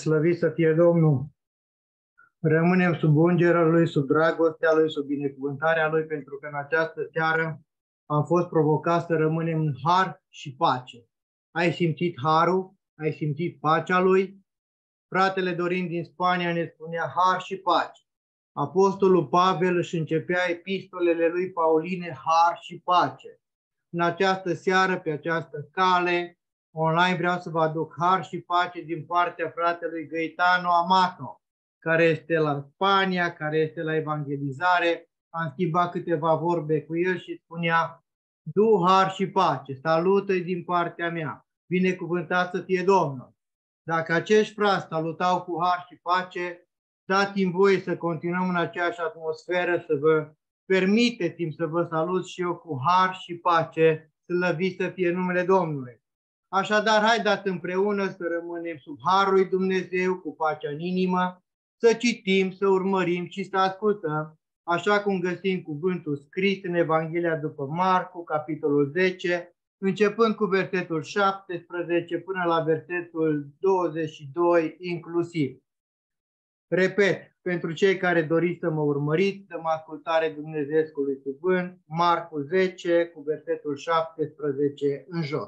Slăvit să fie Domnul! Rămânem sub ungerea Lui, sub dragostea Lui, sub binecuvântarea Lui, pentru că în această seară am fost provocat să rămânem în har și pace. Ai simțit harul? Ai simțit pacea Lui? Fratele Dorin din Spania ne spunea har și pace. Apostolul Pavel își începea epistolele lui Pauline har și pace. În această seară, pe această cale, online, vreau să vă aduc har și pace din partea fratelui Gaetano Amato, care este la Spania, care este la evangelizare. Am schimbat câteva vorbe cu el și spunea: du har și pace, salută-i din partea mea, binecuvântat să fie Domnul. Dacă acești frați salutau cu har și pace, dați-mi voie să continuăm în aceeași atmosferă, să vă permiteți-mi să vă salut și eu cu har și pace, slăvit să fie numele Domnului. Așadar, haideți împreună să rămânem sub harul lui Dumnezeu, cu pacea în inimă, să citim, să urmărim și să ascultăm, așa cum găsim cuvântul scris în Evanghelia după Marcu, capitolul 10, începând cu versetul 17 până la versetul 22 inclusiv. Repet, pentru cei care doriți să mă urmăriți, dăm ascultare Dumnezeescului cuvânt, Marcu 10, cu versetul 17 în jos.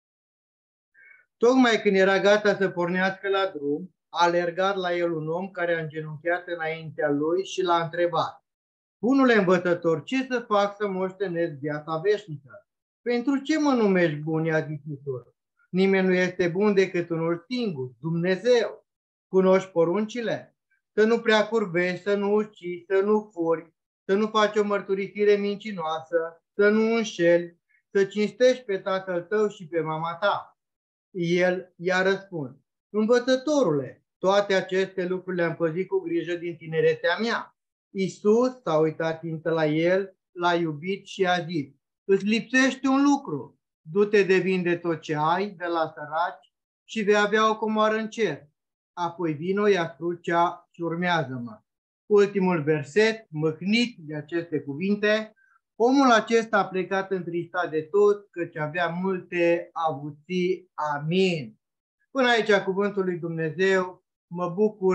Tocmai când era gata să pornească la drum, a alergat la el un om care a îngenunchiat înaintea lui și l-a întrebat: Bunule învățător, ce să fac să moștenesc viața veșnică? Pentru ce mă numești bun? I-a zis Iisus. Nimeni nu este bun decât unul singur, Dumnezeu. Cunoști poruncile? Să nu prea curvești, să nu ucizi, să nu furi, să nu faci o mărturisire mincinoasă, să nu înșeli, să cinstești pe tatăl tău și pe mama ta. El i-a răspuns: Învățătorule, toate aceste lucruri le-am păzit cu grijă din tinerețea mea. Iisus s-a uitat țintă la el, l-a iubit și a zis: Îți lipsește un lucru. Du-te de vinde tot ce ai de la săraci și vei avea o comoară în cer. Apoi vino, ia crucea și urmează-mă. Ultimul verset, mâhnit de aceste cuvinte, omul acesta a plecat întristat de tot, căci avea multe avuții. Amin. Până aici cuvântul lui Dumnezeu. Mă bucur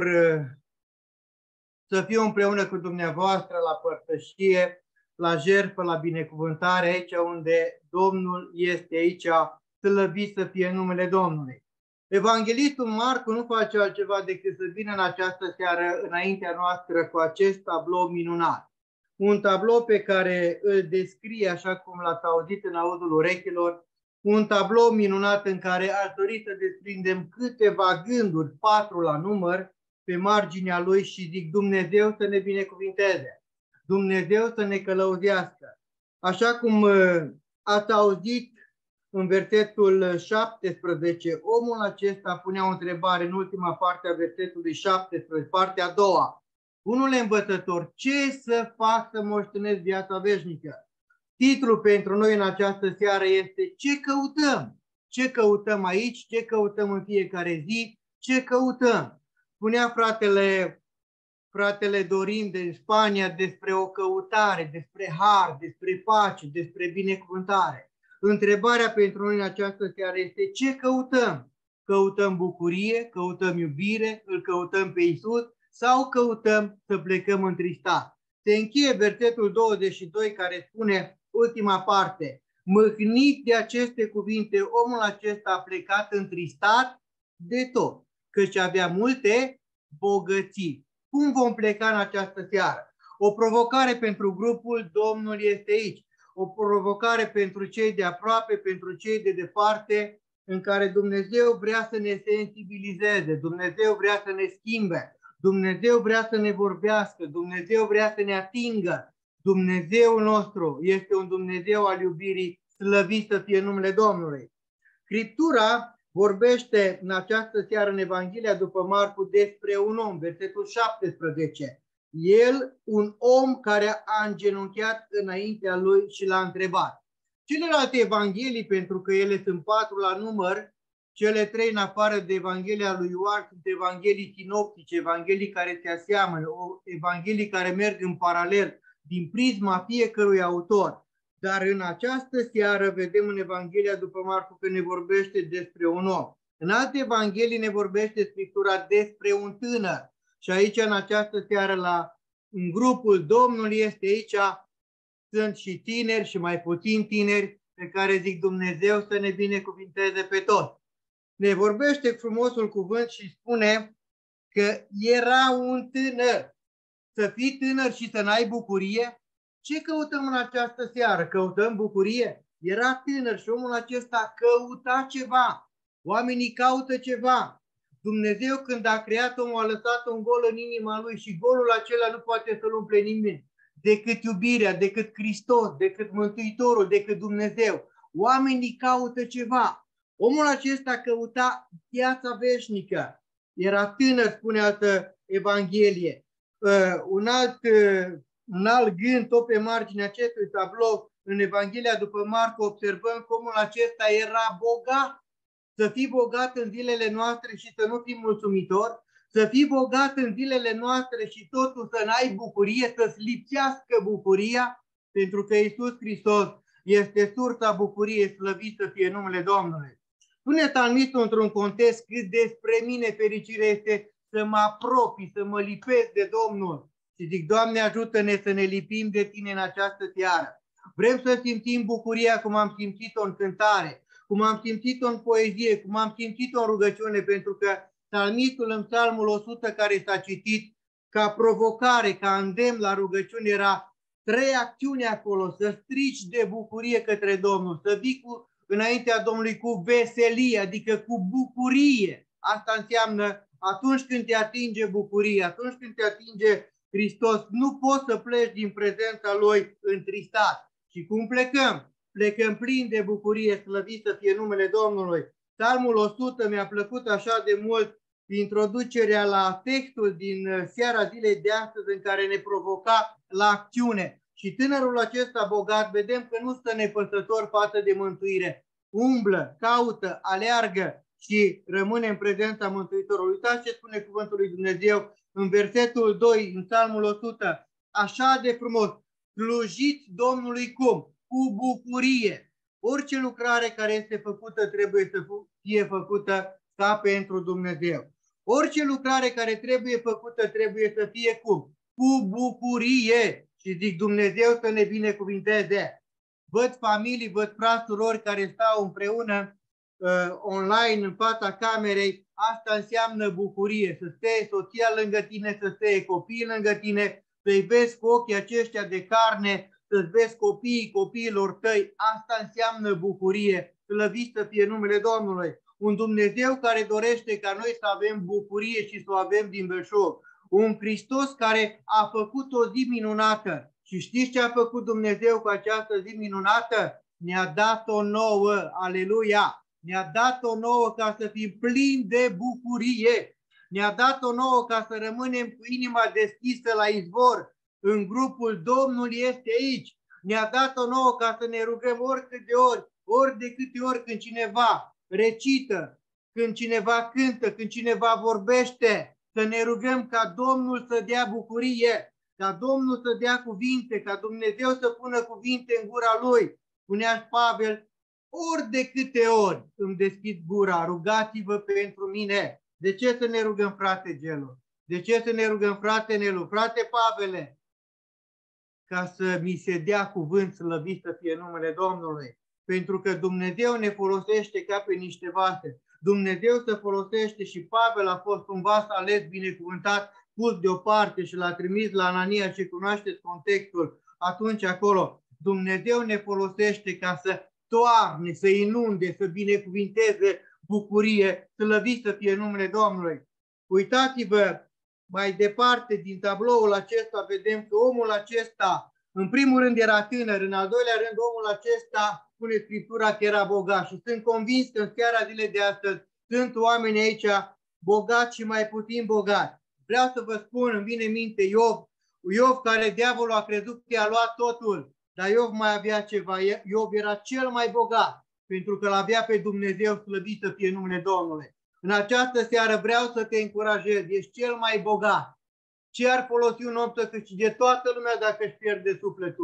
să fiu împreună cu dumneavoastră la părtășie, la jertfă, la binecuvântare, aici unde Domnul este, aici, slăvit să fie numele Domnului. Evanghelistul Marcu nu face altceva decât să vină în această seară înaintea noastră cu acest tablou minunat. Un tablou pe care îl descrie așa cum l-ați auzit în auzul urechilor, un tablou minunat în care aș dori să desprindem câteva gânduri, 4 la număr, pe marginea lui și zic: Dumnezeu să ne binecuvinteze, Dumnezeu să ne călăuzească. Așa cum ați auzit în versetul 17, omul acesta punea o întrebare în ultima parte a versetului 17, partea a doua. Bunule învățător, ce să fac să moștenesc viața veșnică? Titlul pentru noi în această seară este: ce căutăm? Ce căutăm aici? Ce căutăm în fiecare zi? Ce căutăm? Spunea fratele Dorin din Spania despre o căutare, despre har, despre pace, despre binecuvântare. Întrebarea pentru noi în această seară este: ce căutăm? Căutăm bucurie, căutăm iubire, îl căutăm pe Iisus sau căutăm să plecăm întristat? Se încheie versetul 22 care spune, ultima parte: mâhnit de aceste cuvinte, omul acesta a plecat întristat de tot, căci avea multe bogății. Cum vom pleca în această seară? O provocare pentru grupul Domnul este aici. O provocare pentru cei de aproape, pentru cei de departe, în care Dumnezeu vrea să ne sensibilizeze, Dumnezeu vrea să ne schimbe, Dumnezeu vrea să ne vorbească, Dumnezeu vrea să ne atingă. Dumnezeul nostru este un Dumnezeu al iubirii, slăvit să fie numele Domnului. Scriptura vorbește în această seară în Evanghelia după Marcu despre un om, versetul 17. El, un om care a îngenunchiat înaintea lui și l-a întrebat. Celelalte evanghelii, pentru că ele sunt 4 la număr, cele 3 în afară de Evanghelia lui Ioan sunt evanghelii sinoptice, evanghelii care se aseamănă, evanghelii care merg în paralel din prisma fiecărui autor. Dar în această seară vedem în Evanghelia după Marcu că ne vorbește despre un om. În alte evanghelii ne vorbește Scriptura despre un tânăr. Și aici, în această seară, în grupul Domnului este aici, sunt și tineri și mai puțin tineri, pe care zic Dumnezeu să ne binecuvinteze pe toți. Ne vorbește frumosul cuvânt și spune că era un tânăr. Să fii tânăr și să n-ai bucurie? Ce căutăm în această seară? Căutăm bucurie? Era tânăr și omul acesta căuta ceva. Oamenii caută ceva. Dumnezeu, când a creat omul, a lăsat un gol în inima lui și golul acela nu poate să-l umple nimeni decât iubirea, decât Hristos, decât Mântuitorul, decât Dumnezeu. Oamenii caută ceva. Omul acesta căuta viața veșnică. Era tânăr, spune altă Evanghelie. Un alt gând tot pe marginea acestui tablou, în Evanghelia după Marcu observăm că omul acesta era bogat. Să fii bogat în zilele noastre și să nu fii mulțumitor, să fii bogat în zilele noastre și totul să n-ai bucurie, să-ți lipsească bucuria, pentru că Iisus Hristos este sursa bucuriei, slăvit să fie numele Domnului. Spune Psalmistul într-un context cât despre mine fericire este să mă apropii, să mă lipesc de Domnul. Și zic, Doamne, ajută-ne să ne lipim de Tine în această seară. Vrem să simțim bucuria cum am simțit-o în cântare, cum am simțit-o în poezie, cum am simțit-o în rugăciune, pentru că psalmistul în psalmul 100 care s-a citit ca provocare, ca îndemn la rugăciune, era 3 acțiuni acolo, să strici de bucurie către Domnul, să vii înaintea Domnului cu veselie, adică cu bucurie. Asta înseamnă atunci când te atinge bucuria, atunci când te atinge Hristos, nu poți să pleci din prezența Lui întristat. Și cum plecăm? Plecăm plini de bucurie, slăvit să fie numele Domnului. Psalmul 100 mi-a plăcut așa de mult introducerea la textul din seara zilei de astăzi în care ne provoca la acțiune. Și tânărul acesta bogat, vedem că nu stă nepăsător față de mântuire. Umblă, caută, aleargă și rămâne în prezența Mântuitorului. Uitați ce spune cuvântul lui Dumnezeu în versetul 2, în Psalmul 100. Așa de frumos, slujiți Domnului cum? Cu bucurie. Orice lucrare care este făcută trebuie să fie făcută ca pentru Dumnezeu. Orice lucrare care trebuie făcută trebuie să fie cum? Cu bucurie. Și zic Dumnezeu să ne binecuvinteze. Văd familii, văd frați, surori care stau împreună online în fața camerei. Asta înseamnă bucurie. Să stea soția lângă tine, să stea copiii lângă tine, să-i vezi cu ochii aceștia de carne, să-ți vezi copiilor tăi. Asta înseamnă bucurie. Slăvit să fie numele Domnului. Un Dumnezeu care dorește ca noi să avem bucurie și să o avem din belșug. Un Hristos care a făcut o zi minunată. Și știți ce a făcut Dumnezeu cu această zi minunată? Ne-a dat-o nouă, aleluia! Ne-a dat-o nouă ca să fim plini de bucurie. Ne-a dat-o nouă ca să rămânem cu inima deschisă la izvor. În grupul Domnul este aici. Ne-a dat-o nouă ca să ne rugăm oricât de ori de câte ori când cineva recită, când cineva cântă, când cineva vorbește, să ne rugăm ca Domnul să dea bucurie, ca Domnul să dea cuvinte, ca Dumnezeu să pună cuvinte în gura Lui. Spunea Pavel, ori de câte ori îmi deschid gura, rugați-vă pentru mine. De ce să ne rugăm, frate Gelu? De ce să ne rugăm, frate Nelu? Frate Pavele, ca să mi se dea cuvânt, slăvit să fie numele Domnului. Pentru că Dumnezeu ne folosește ca pe niște vase. Dumnezeu se folosește și Pavel a fost un vas ales, binecuvântat, pus deoparte și l-a trimis la Anania și cunoașteți contextul atunci acolo. Dumnezeu ne folosește ca să toarne, să inunde, să binecuvinteze bucurie, slăvit să fie numele Domnului. Uitați-vă mai departe din tabloul acesta, vedem că omul acesta, în primul rând era tânăr, în al doilea rând omul acesta, spune Scriptura, că era bogat. Și sunt convins că în seara zilei de astăzi sunt oameni aici bogați și mai puțin bogați. Vreau să vă spun, îmi vine în minte Iov, care diavolul a crezut că i-a luat totul, dar Iov mai avea ceva. Iov era cel mai bogat, pentru că l-avea pe Dumnezeu, slăvit să fie numele Domnului. În această seară vreau să te încurajez, ești cel mai bogat. Ce ar folosi un om să câștige toată lumea dacă își pierde sufletul?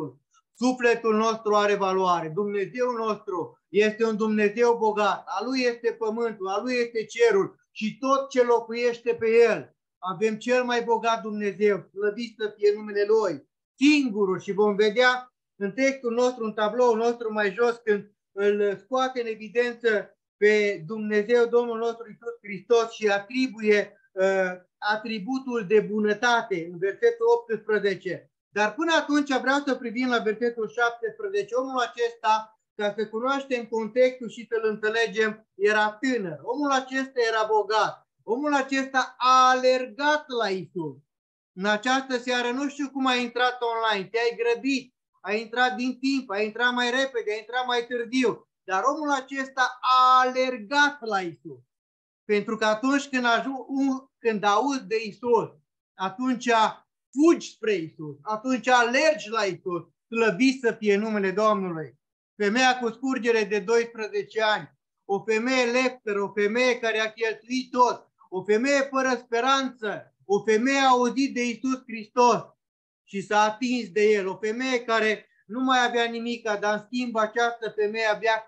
Sufletul nostru are valoare. Dumnezeul nostru este un Dumnezeu bogat. A Lui este pământul, a Lui este cerul și tot ce locuiește pe El. Avem cel mai bogat Dumnezeu, slăvit să fie numele Lui, singurul. Și vom vedea în textul nostru, în tabloul nostru mai jos, când îl scoate în evidență pe Dumnezeu, Domnul nostru Iisus Hristos și atribuie atributul de bunătate în versetul 18. Dar până atunci vreau să privim la versetul 17. Omul acesta, ca să cunoaștem contextul și să-l înțelegem, era tânăr. Omul acesta era bogat. Omul acesta a alergat la Iisus. În această seară nu știu cum ai intrat online, te-ai grăbit, ai intrat din timp, ai intrat mai repede, ai intrat mai târziu. Dar omul acesta a alergat la Iisus. Pentru că atunci când auzi de Iisus, atunci fugi spre Iisus, atunci alergi la Iisus, slăvit să fie numele Domnului. Femeia cu scurgere de 12 ani, o femeie leptără, o femeie care a cheltuit tot, o femeie fără speranță, o femeie a auzit de Iisus Hristos și s-a atins de El, o femeie care nu mai avea nimic, dar în schimb această femeie avea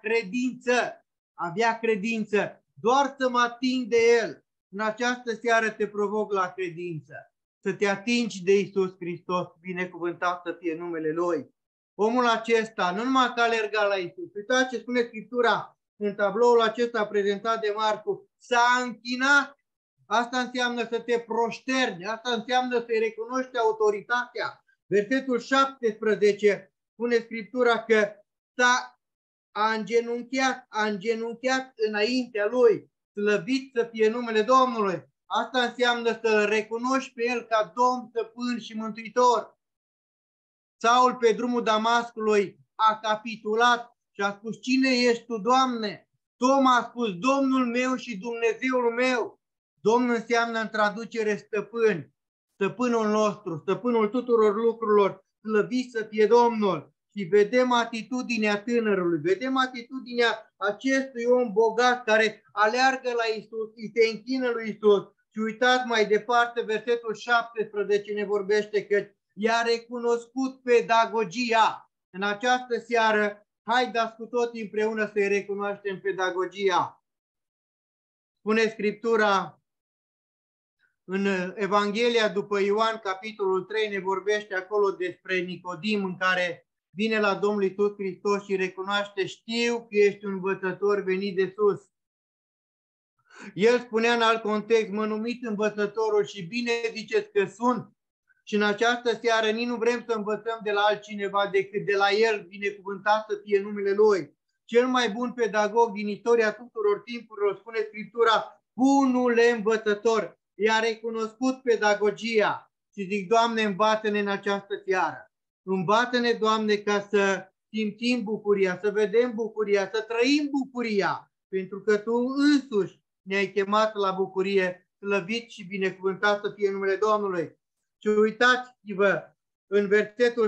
credință, doar să mă ating de El. În această seară te provoc la credință, să te atingi de Iisus Hristos, binecuvântat să fie numele Lui. Omul acesta, nu numai că alerga la Iisus, uitați ce spune Scriptura în tabloul acesta prezentat de Marcu, s-a închinat. Asta înseamnă să te proșterni, asta înseamnă să-i recunoști autoritatea. Versetul 17 spune Scriptura că a îngenunchiat înaintea Lui, slăvit să fie numele Domnului. Asta înseamnă să-L recunoști pe El ca Domn, Stăpân și Mântuitor. Saul pe drumul Damascului a capitulat și a spus, cine ești tu, Doamne? Toma a spus, Domnul meu și Dumnezeul meu. Domn înseamnă în traducere stăpân, stăpânul nostru, stăpânul tuturor lucrurilor, slăvit să fie Domnul. Și vedem atitudinea tânărului, vedem atitudinea acestui om bogat care aleargă la Iisus, îi se închină lui Iisus. Și uitați mai departe, versetul 17 ne vorbește că i-a recunoscut pedagogia. În această seară, haideți cu toți împreună să-i recunoaștem pedagogia. Spune Scriptura în Evanghelia după Ioan, capitolul 3, ne vorbește acolo despre Nicodim, în care vine la Domnul Iisus Hristos și recunoaște, știu că ești un învățător venit de sus. El spunea în alt context, mă numit învățătorul și bine ziceți că sunt. Și în această seară nici nu vrem să învățăm de la altcineva decât de la El, binecuvântat să fie numele Lui. Cel mai bun pedagog din istoria tuturor timpurilor, spune Scriptura, bunule învățător, i-a recunoscut pedagogia. Și zic, Doamne, învață-ne în această seară. Învață-ne, Doamne, ca să simțim bucuria, să vedem bucuria, să trăim bucuria, pentru că Tu însuși ne-ai chemat la bucurie, slăvit și binecuvântat să fie numele Domnului. Și uitați-vă, în versetul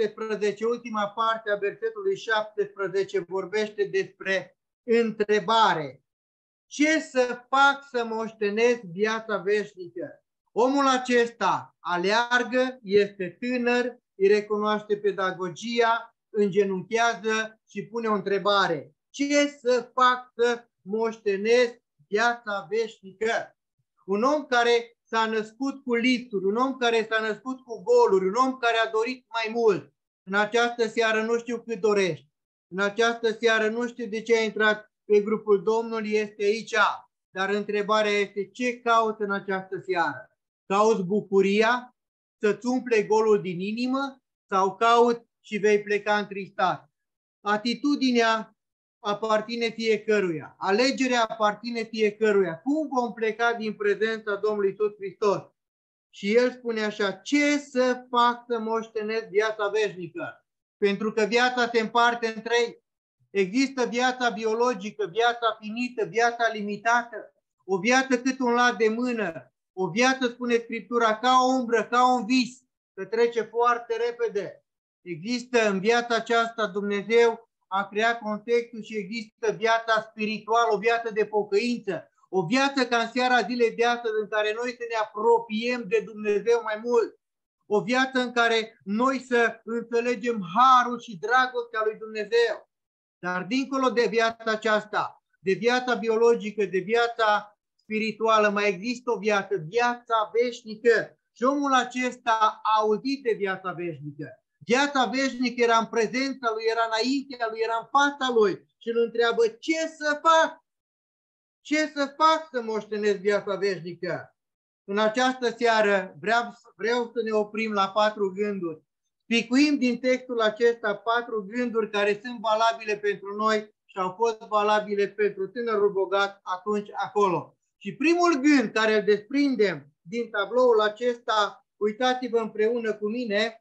17, ultima parte a versetului 17 vorbește despre întrebare. Ce să fac să moștenesc viața veșnică? Omul acesta aleargă, este tânăr, îi recunoaște pedagogia, îngenunchează și pune o întrebare. Ce să fac să moștenesc viața veșnică? Un om care s-a născut cu lipsuri, un om care s-a născut cu goluri, un om care a dorit mai mult. În această seară nu știu cât dorești. În această seară nu știu de ce ai intrat pe grupul Domnului, este aici. Dar întrebarea este, ce cauți în această seară? Cauți bucuria să-ți umple golul din inimă sau cauți și vei pleca întristat? Atitudinea aparține fiecăruia. Alegerea aparține fiecăruia. Cum vom pleca din prezența Domnului Iisus Hristos? Și El spune așa, ce să fac să moștenesc viața veșnică? Pentru că viața se împarte în trei. Există viața biologică, viața finită, viața limitată, o viață cât un lat de mână, o viață, spune Scriptura, ca o umbră, ca un vis, că trece foarte repede. Există în viața aceasta Dumnezeu a creat contextul și există viața spirituală, o viață de pocăință, o viață ca în seara zilei de astăzi în care noi să ne apropiem de Dumnezeu mai mult, O viață în care noi să înțelegem harul și dragostea lui Dumnezeu. Dar dincolo de viața aceasta, de viața biologică, de viața spirituală, mai există o viață, viața veșnică. Și omul acesta a auzit de viața veșnică. Viața veșnică era în prezența lui, era înaintea lui, era în fața lui și îl întreabă: ce să fac? Ce să fac să moștenesc viața veșnică? În această seară vreau să ne oprim la 4 gânduri. Spicuim din textul acesta 4 gânduri care sunt valabile pentru noi și au fost valabile pentru tânărul bogat atunci acolo. Și primul gând care îl desprindem din tabloul acesta, uitați-vă împreună cu mine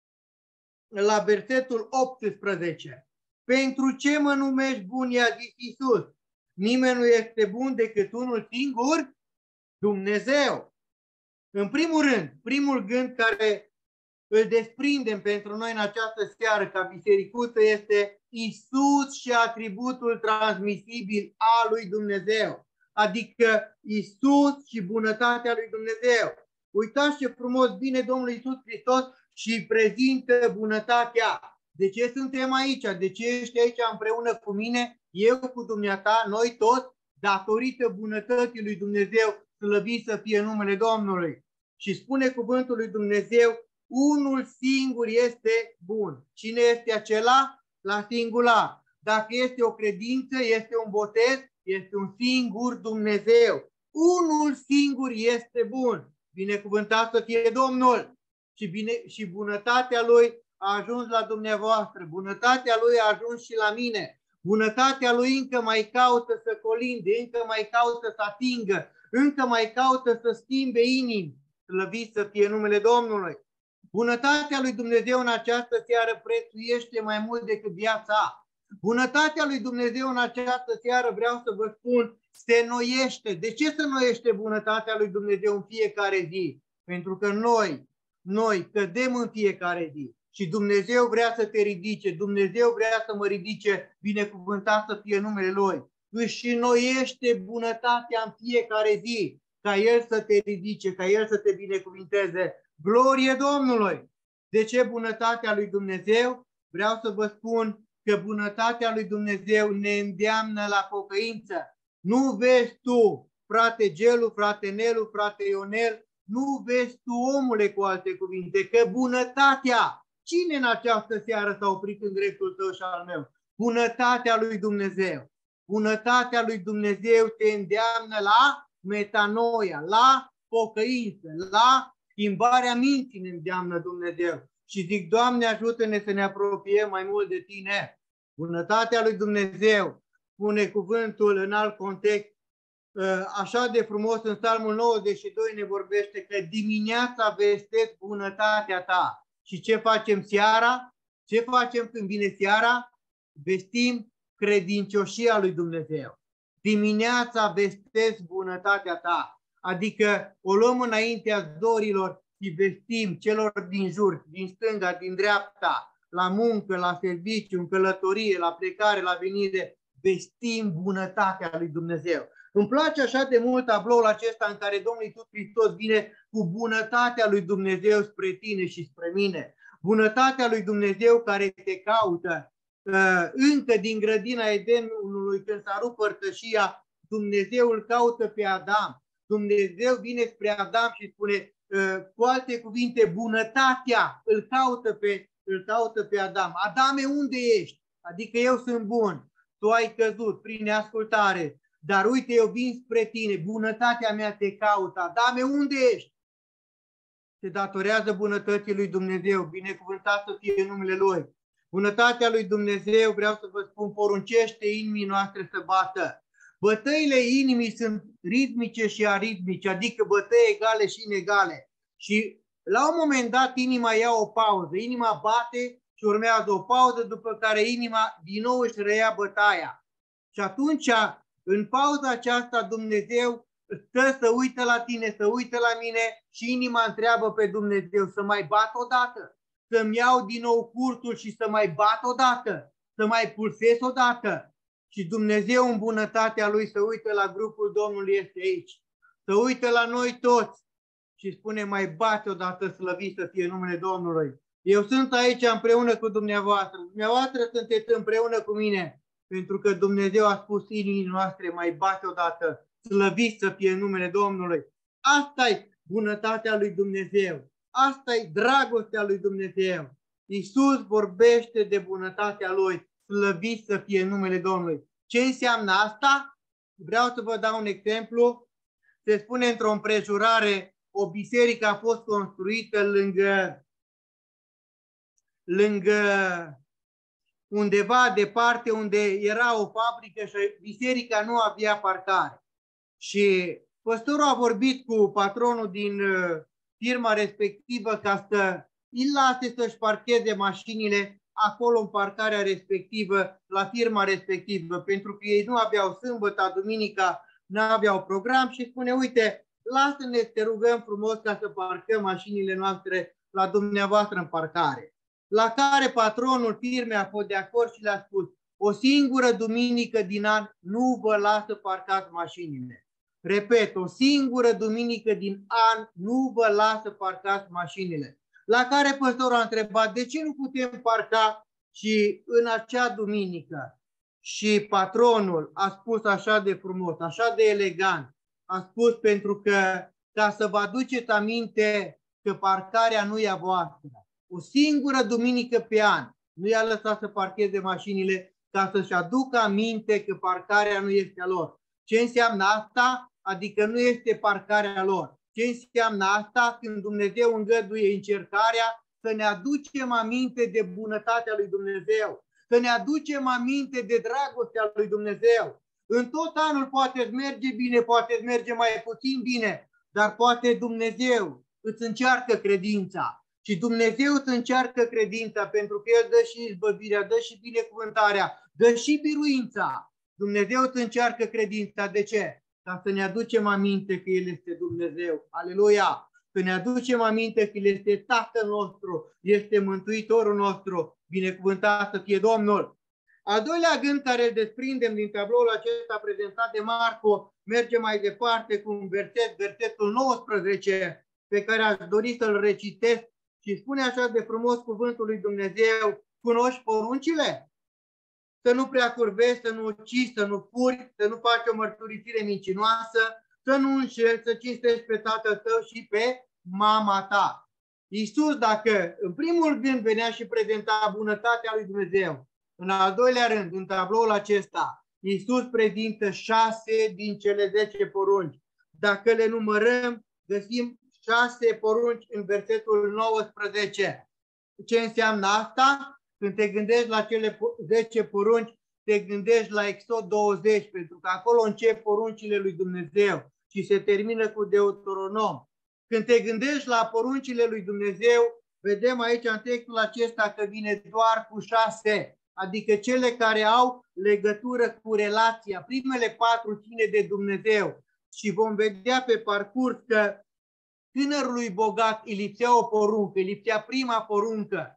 la versetul 18. Pentru ce mă numești bun, i-a zis Iisus. Nimeni nu este bun decât unul singur, Dumnezeu. În primul rând, primul gând care îl desprindem pentru noi în această seară ca bisericuță este Iisus și atributul transmisibil al lui Dumnezeu. Adică Iisus și bunătatea lui Dumnezeu. Uitați ce frumos vine Domnul Iisus Hristos și prezintă bunătatea. De ce suntem aici? De ce ești aici împreună cu mine? Eu cu dumneata, noi toți, datorită bunătății lui Dumnezeu, slăvit să fie numele Domnului. Și spune cuvântul lui Dumnezeu: unul singur este bun. Cine este acela? La singular. Dacă este o credință, este un botez, este un singur Dumnezeu. Unul singur este bun. Binecuvântat să fie Domnul. Și bunătatea Lui a ajuns la dumneavoastră. Bunătatea Lui a ajuns și la mine. Bunătatea Lui încă mai caută să colinde, încă mai caută să atingă, încă mai caută să schimbe inimi. Slăvit să fie numele Domnului. Bunătatea lui Dumnezeu în această seară prețuiește mai mult decât viața. Bunătatea lui Dumnezeu în această seară, vreau să vă spun, se înnoiește. De ce se înnoiește bunătatea lui Dumnezeu în fiecare zi? Pentru că noi cădem în fiecare zi. Și Dumnezeu vrea să te ridice, Dumnezeu vrea să mă ridice, binecuvântat să fie numele Lui. Își înnoiește bunătatea în fiecare zi, ca El să te ridice, ca El să te binecuvinteze. Glorie Domnului! De ce bunătatea lui Dumnezeu? Vreau să vă spun că bunătatea lui Dumnezeu ne îndeamnă la pocăință. Nu vezi tu, frate Gelu, frate Nelu, frate Ionel, nu vezi tu, omule, cu alte cuvinte, că bunătatea, cine în această seară s-a oprit în dreptul tău și al meu? Bunătatea lui Dumnezeu. Bunătatea lui Dumnezeu te îndeamnă la metanoia, la pocăință, la schimbarea minții ne îndeamnă Dumnezeu. Și zic: Doamne, ajută-ne să ne apropiem mai mult de Tine. Bunătatea lui Dumnezeu, spune cuvântul în alt context, așa de frumos în Psalmul 92 ne vorbește că dimineața vestesc bunătatea Ta. Și ce facem seara? Ce facem când vine seara? Vestim credincioșia lui Dumnezeu. Dimineața vestesc bunătatea Ta. Adică o luăm înaintea zorilor și vestim celor din jur, din stânga, din dreapta, la muncă, la serviciu, în călătorie, la plecare, la venire, vestim bunătatea lui Dumnezeu. Îmi place așa de mult tabloul acesta în care Domnul Iisus Hristos vine cu bunătatea lui Dumnezeu spre tine și spre mine. Bunătatea lui Dumnezeu care te caută. Încă din grădina Edenului, când s-a rupt părtășia, Dumnezeu îl caută pe Adam. Dumnezeu vine spre Adam și spune, cu alte cuvinte, bunătatea îl caută pe Adam. Adame, unde ești? Adică eu sunt bun. Tu ai căzut prin neascultare. Dar uite, eu vin spre tine. Bunătatea mea te caută. Adame, unde ești? Se datorează bunătății lui Dumnezeu. Binecuvântat să fie numele Lui. Bunătatea lui Dumnezeu, vreau să vă spun, poruncește inimii noastre să bată. Bătăile inimii sunt ritmice și aritmice, adică bătăi egale și inegale. Și la un moment dat inima ia o pauză, inima bate și urmează o pauză, după care inima din nou își reia bătaia. Și atunci, în pauza aceasta, Dumnezeu stă să uită la tine, să uită la mine și inima întreabă pe Dumnezeu să mai bat odată, să-mi iau din nou cursul și să mai bat odată, să mai pulsez odată. Și Dumnezeu în bunătatea Lui să uită la grupul Domnului este aici, să uită la noi toți și spune, mai bate odată, slăvit să fie numele Domnului. Eu sunt aici împreună cu dumneavoastră. Dumneavoastră sunteți împreună cu mine, pentru că Dumnezeu a spus inimii noastre, mai bate odată, slăvit să fie numele Domnului. Asta-i bunătatea lui Dumnezeu. Asta-i dragostea lui Dumnezeu. Iisus vorbește de bunătatea Lui, slăvit să fie numele Domnului. Ce înseamnă asta? Vreau să vă dau un exemplu. Se spune într-o împrejurare, o biserică a fost construită lângă undeva departe unde era o fabrică și biserica nu avea parcare. Și păstorul a vorbit cu patronul din firma respectivă ca să îi lase să-și parcheze mașinile acolo în parcarea respectivă, la firma respectivă, pentru că ei nu aveau sâmbătă, duminica, nu aveau program și spune, uite, lasă-ne să te rugăm frumos ca să parcăm mașinile noastre la dumneavoastră în parcare. La care patronul firmei a fost de acord și le-a spus, o singură duminică din an nu vă lasă parcați mașinile. Repet, o singură duminică din an nu vă lasă parcați mașinile. La care păstorul a întrebat, de ce nu putem parca și în acea duminică? Și patronul a spus așa de frumos, așa de elegant, a spus pentru că ca să vă aduceți aminte că parcarea nu e a voastră. O singură duminică pe an nu i-a lăsat să parcheze mașinile ca să-și aducă aminte că parcarea nu este a lor. Ce înseamnă asta? Adică nu este parcarea lor. Ce înseamnă asta? Când Dumnezeu îngăduie încercarea, să ne aducem aminte de bunătatea lui Dumnezeu, să ne aducem aminte de dragostea lui Dumnezeu. În tot anul poate merge bine, poate merge mai puțin bine, dar poate Dumnezeu îți încearcă credința. Și Dumnezeu îți încearcă credința pentru că El dă și izbăvirea, dă și binecuvântarea, dă și biruința. Dumnezeu îți încearcă credința. De ce? Ca să ne aducem aminte că El este Dumnezeu. Aleluia! Să ne aducem aminte că El este Tatăl nostru, este Mântuitorul nostru. Binecuvântat să fie Domnul! Al doilea gând care îl desprindem din tabloul acesta prezentat de Marco merge mai departe cu un versetul 19, pe care aș dori să-l recitesc și spune așa de frumos cuvântul lui Dumnezeu, cunoști poruncile? Să nu prea curvești, să nu ucizi, să nu furi, să nu faci o mărturisire mincinoasă, să nu înșeli, să cinstești pe tatăl tău și pe mama ta. Iisus, dacă în primul gând venea și prezenta bunătatea lui Dumnezeu, în al doilea rând, în tabloul acesta, Iisus prezintă 6 din cele 10 porunci. Dacă le numărăm, găsim 6 porunci în versetul 19. Ce înseamnă asta? Când te gândești la cele 10 porunci, te gândești la Exod 20, pentru că acolo încep poruncile lui Dumnezeu și se termină cu Deuteronom. Când te gândești la poruncile lui Dumnezeu, vedem aici în textul acesta că vine doar cu 6, adică cele care au legătură cu relația. Primele 4 ține de Dumnezeu și vom vedea pe parcurs că tânărului bogat îi lipsea o poruncă, îi lipsea prima poruncă.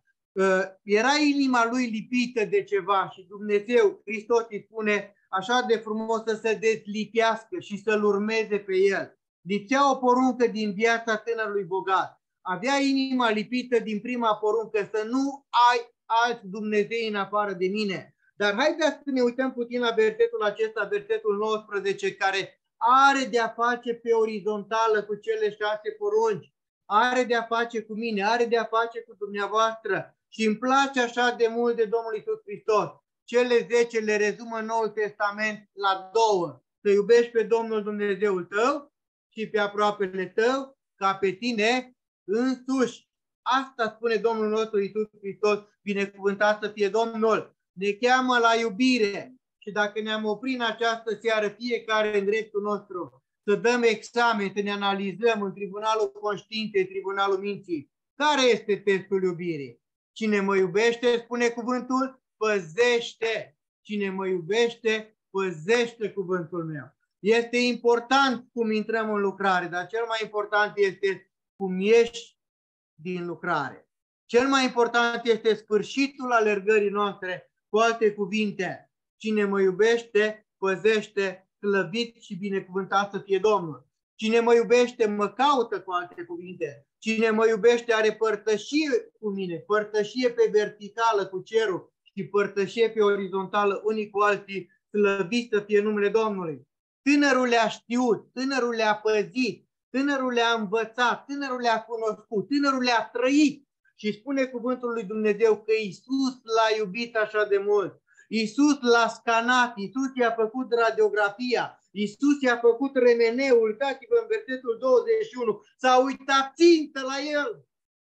Era inima lui lipită de ceva și Dumnezeu, Hristos îi spune așa de frumos să se dezlipească și să-L urmeze pe El. Lipsea o poruncă din viața tânărului bogat. Avea inima lipită din prima poruncă, să nu ai alți Dumnezei în afară de mine. Dar haideți să ne uităm puțin la versetul acesta, versetul 19, care are de-a face pe orizontală cu cele 6 porunci. Are de-a face cu mine, are de-a face cu dumneavoastră. Și îmi place așa de mult de Domnul Iisus Hristos. Cele 10 le rezumă Noul Testament la 2. Să iubești pe Domnul Dumnezeul tău și pe aproapele tău ca pe tine însuși. Asta spune Domnul nostru Iisus Hristos, binecuvântat să fie Domnul. Ne cheamă la iubire. Și dacă ne-am oprit în această seară, fiecare în dreptul nostru, să dăm examen, să ne analizăm în tribunalul conștiinței, în tribunalul minții. Care este testul iubirii? Cine mă iubește, spune cuvântul, păzește. Cine mă iubește, păzește cuvântul meu. Este important cum intrăm în lucrare, dar cel mai important este cum ieși din lucrare. Cel mai important este sfârșitul alergării noastre, cu alte cuvinte. Cine mă iubește, păzește, slăvit și binecuvântat să fie Domnul. Cine mă iubește, mă caută, cu alte cuvinte. Cine mă iubește are părtășie cu mine, părtășie pe verticală cu cerul și părtășie pe orizontală unii cu alții, slăvit să fie numele Domnului. Tânărul le-a știut, tânărul le-a păzit, tânărul le-a învățat, tânărul le-a cunoscut, tânărul le-a trăit. Și spune cuvântul lui Dumnezeu că Iisus l-a iubit așa de mult. Iisus l-a scanat, Iisus i-a făcut radiografia, Iisus i-a făcut remeneul. Uitați-vă în versetul 21, s-a uitat țintă la el.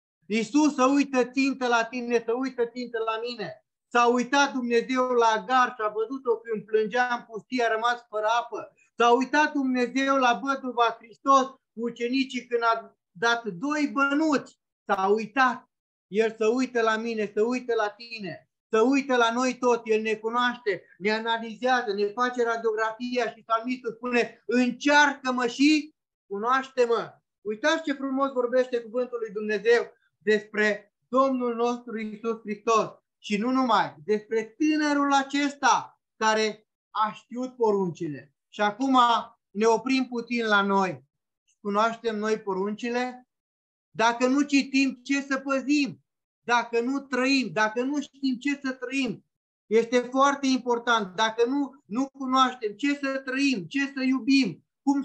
Iisus se uită țintă la tine, se uită țintă la mine. S-a uitat Dumnezeu la Agar și a văzut-o când plângea în pustie, a rămas fără apă. S-a uitat Dumnezeu la văduva Hristos cu ucenicii când a dat 2 bănuți. S-a uitat. El se uită la mine, se uită la tine, se uită la noi tot. El ne cunoaște, ne analizează, ne face radiografia și psalmistul spune: încearcă-mă și cunoaște-mă. Uitați ce frumos vorbește cuvântul lui Dumnezeu despre Domnul nostru Iisus Hristos. Și nu numai, despre tânărul acesta care a știut poruncile. Și acum ne oprim puțin la noi. Cunoaștem noi poruncile? Dacă nu citim, ce să păzim? Dacă nu trăim, dacă nu știm ce să trăim, este foarte important. Dacă nu cunoaștem ce să trăim, ce să iubim,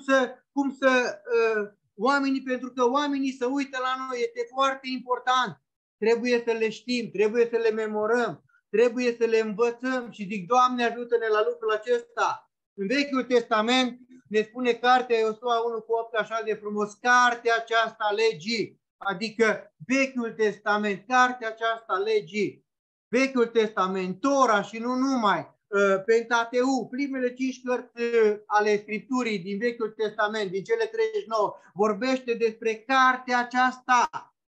cum să oamenii, pentru că oamenii se uită la noi, este foarte important. Trebuie să le știm, trebuie să le memorăm, trebuie să le învățăm și zic: Doamne, ajută-ne la lucrul acesta. În Vechiul Testament ne spune cartea Iosua 1:8 așa de frumos: cartea aceasta a legii, adică Vechiul Testament, cartea aceasta a legii, Vechiul Testament, Tora și nu numai, Pentateu, primele 5 cărți ale Scripturii din Vechiul Testament, din cele 39, vorbește despre cartea aceasta,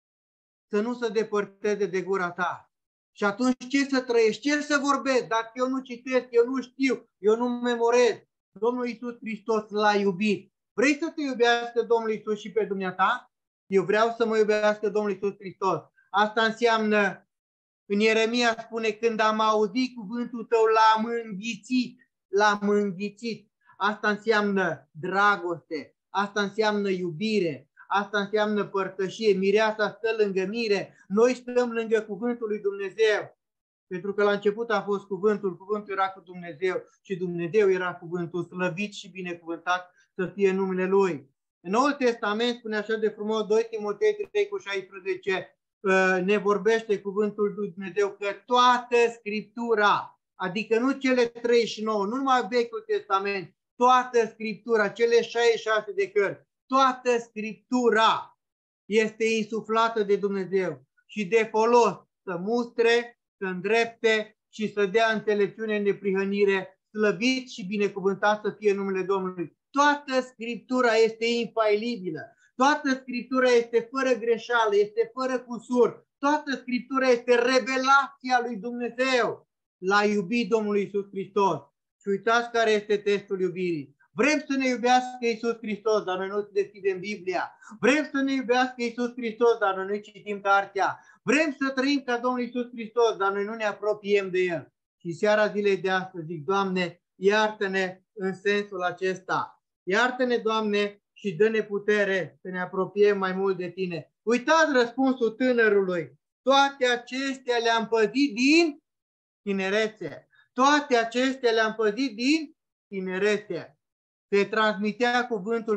să nu se depărteze de gura ta. Și atunci ce să trăiești, ce să vorbesc, dacă eu nu citesc, eu nu știu, eu nu memorez? Domnul Iisus Hristos l-a iubit. Vrei să te iubească Domnul Iisus și pe dumneata? Eu vreau să mă iubească Domnul Iisus Hristos. Asta înseamnă, în Ieremia spune: când am auzit cuvântul tău, l-am înghițit, l-am înghițit. Asta înseamnă dragoste, asta înseamnă iubire, asta înseamnă părtășie. Mireasa stă lângă mire, noi stăm lângă cuvântul lui Dumnezeu. Pentru că la început a fost cuvântul, cuvântul era cu Dumnezeu și Dumnezeu era cuvântul, slăvit și binecuvântat să fie numele Lui. În Noul Testament spune așa de frumos, 2 Timotei 3:16, ne vorbește cuvântul lui Dumnezeu că toată Scriptura, adică nu cele 39, nu numai Vechiul Testament, toată Scriptura, cele 66 de cărți, toată Scriptura este insuflată de Dumnezeu și de folos să mustre, să îndrepte și să dea înțelepciune în neprihănire, slăvit și binecuvântat să fie numele Domnului. Toată Scriptura este infailibilă, toată Scriptura este fără greșeală, este fără cusur, toată Scriptura este revelația lui Dumnezeu. L-a iubit Domnul Iisus Hristos. Și uitați care este testul iubirii. Vrem să ne iubească Iisus Hristos, dar noi nu deschidem Biblia. Vrem să ne iubească Iisus Hristos, dar noi nu citim cartea. Vrem să trăim ca Domnul Iisus Hristos, dar noi nu ne apropiem de El. Și seara zilei de astăzi zic: Doamne, iartă-ne în sensul acesta. Iartă-ne, Doamne, și dă-ne putere să ne apropiem mai mult de Tine. Uitați răspunsul tânărului: toate acestea le-am păzit din tinerețe. Toate acestea le-am păzit din tinerețe. Se transmitea cuvântul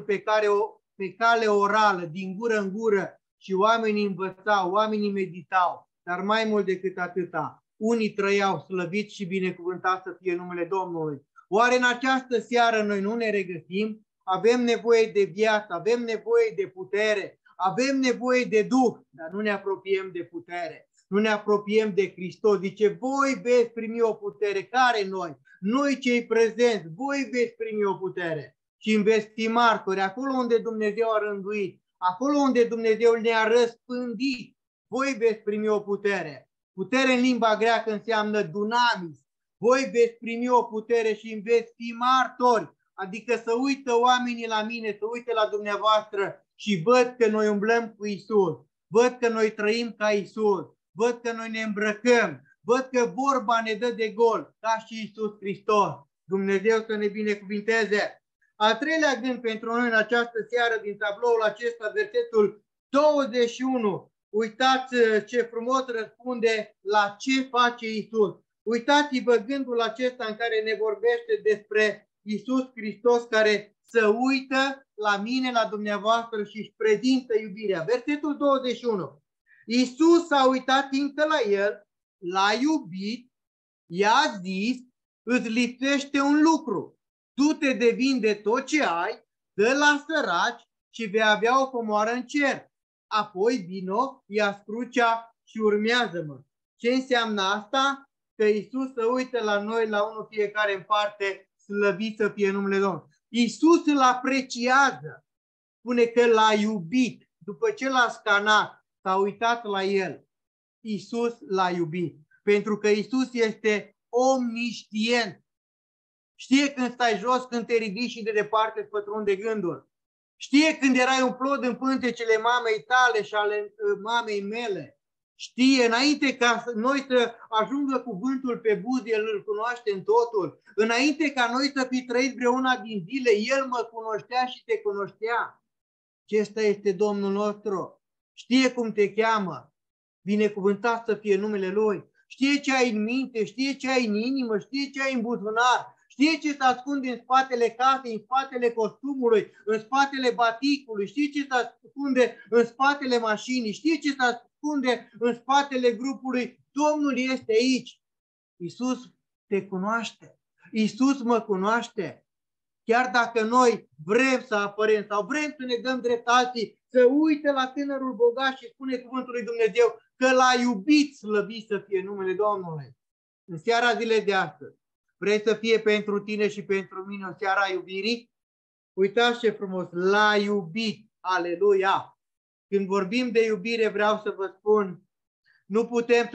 pe cale orală, din gură în gură, și oamenii învățau, oamenii meditau, dar mai mult decât atâta, unii trăiau, slăvit și binecuvântat să fie numele Domnului. Oare în această seară noi nu ne regăsim? Avem nevoie de viață, avem nevoie de putere, avem nevoie de Duh, dar nu ne apropiem de putere, nu ne apropiem de Hristos. Zice: voi veți primi o putere. Care noi? Noi cei prezenți, voi veți primi o putere și îmi veți fi martori acolo unde Dumnezeu a rânduit, acolo unde Dumnezeu ne-a răspândit. Voi veți primi o putere. Putere în limba greacă înseamnă dunamis. Voi veți primi o putere și îmi veți fi martori. Adică să uită oamenii la mine, să uită la dumneavoastră și văd că noi umblăm cu Isus. Văd că noi trăim ca Isus. Văd că noi ne îmbrăcăm. Văd că vorba ne dă de gol, ca și Iisus Hristos. Dumnezeu să ne binecuvinteze. Al treilea gând pentru noi în această seară din tabloul acesta, versetul 21. Uitați ce frumos răspunde la ce face Iisus. Uitați-vă gândul acesta în care ne vorbește despre Iisus Hristos care se uită la mine, la dumneavoastră și își prezintă iubirea. Versetul 21. Iisus s-a uitat încă la el, l-a iubit, i-a zis, îți lipsește un lucru. Du-te de vinde tot ce ai, dă la săraci și vei avea o comoară în cer. Apoi vino, ia crucea și urmează-mă. Ce înseamnă asta? Că Iisus se uită la noi, la unul fiecare în parte, slăvit să fie numele Domnului. Iisus îl apreciază. Spune că l-a iubit. După ce l-a scanat, s-a uitat la el. Iisus l-a iubit. Pentru că Iisus este omniștient. Știe când stai jos, când te ridici și de departe îți pătrunde gândul. Știe când erai un plod în pântecele mamei tale și ale mamei mele. Știe înainte ca noi să ajungă cuvântul pe buze, El îl cunoaște în totul. Înainte ca noi să fi trăit vreuna din zile, El mă cunoștea și te cunoștea. Acesta este Domnul nostru. Știe cum te cheamă. Binecuvântat să fie numele Lui. Știe ce ai în minte, știe ce ai în inimă, știe ce ai în buzunar. Știe ce se ascunde în spatele casei, în spatele costumului, în spatele baticului, știe ce se ascunde în spatele mașinii, știe ce se ascunde în spatele grupului. Domnul este aici. Iisus te cunoaște. Iisus mă cunoaște. Chiar dacă noi vrem să apărăm sau vrem să ne dăm drept alții, să uite la tânărul bogat și spune cuvântul lui Dumnezeu că l-a iubit, slăvit să fie numele Domnului. În seara zilei de astăzi, vrei să fie pentru tine și pentru mine o seară a iubirii? Uitați ce frumos, l-a iubit, aleluia! Când vorbim de iubire, vreau să vă spun, nu putem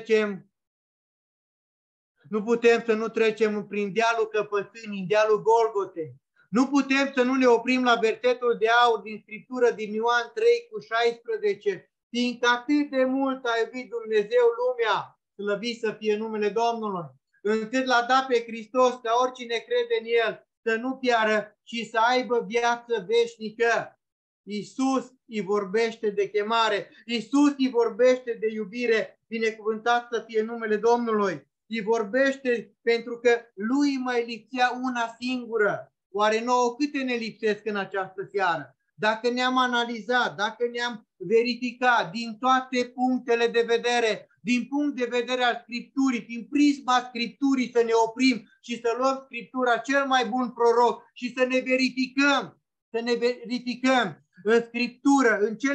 să nu trecem prin dealul Căpățânii, în dealul Golgotei. Nu putem să nu ne oprim la versetul de aur din Scriptură din Ioan 3:16, fiindcă atât de mult a iubit Dumnezeu lumea, slăvit să fie numele Domnului, încât l-a dat pe Hristos ca oricine crede în El să nu piară, ci să aibă viață veșnică. Iisus îi vorbește de chemare, Iisus îi vorbește de iubire, binecuvântat să fie numele Domnului. Îi vorbește pentru că lui mai lipsea una singură. Oare nouă câte ne lipsesc în această seară? Dacă ne-am analizat, dacă ne-am verificat din toate punctele de vedere, din punct de vedere al Scripturii, din prisma Scripturii să ne oprim și să luăm Scriptura, cel mai bun proroc, și să ne verificăm în Scriptură,